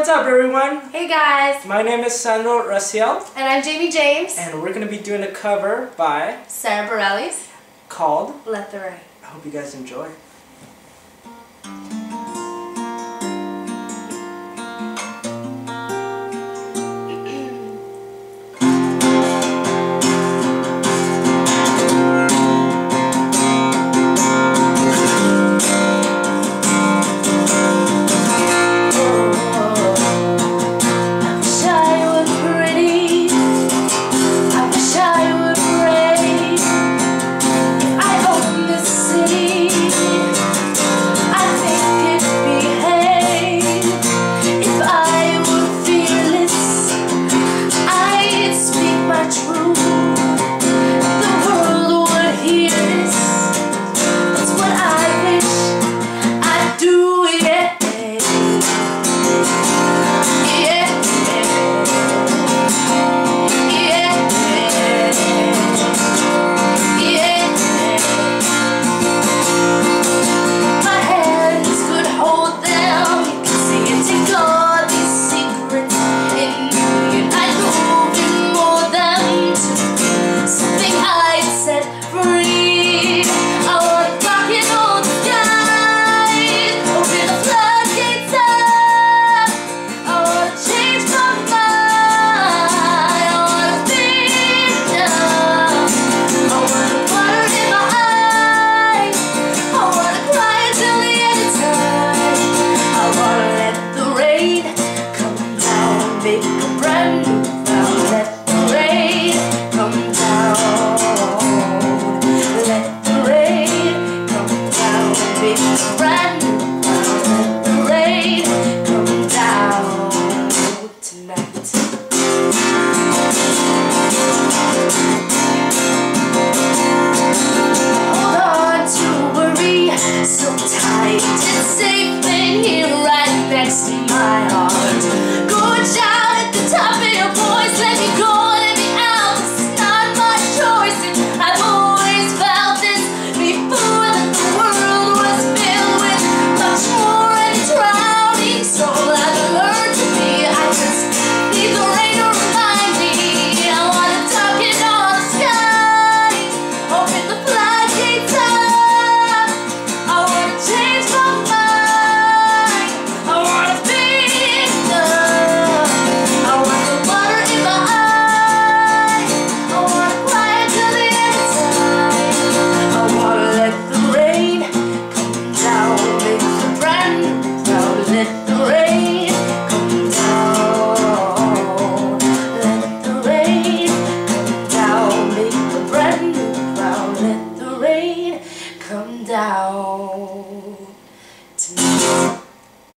what's up everyone? Hey guys! My name is Sandro Raciel. And I'm Jamie James. And we're going to be doing a cover by Sara Bareilles called Let the Rain. I hope you guys enjoy. Make a brand new sound. Let the rain come down. Let the rain come down. Make a brand new sound. Let the rain come down tonight. Hold on to worry so tight. It's safe in here right next to my heart. Top of your voice, let me go, let me out. This is not my choice, and I've always felt this before, that the world was filled with much more and drowning. So I've learned to be. I just need the rain to remind me. I wanna tuck it on the sky, open the floodgates up. I wanna change my mind. I wanna be let the rain come down. Let the rain come down. Make a brand new cloud. Let the rain come down.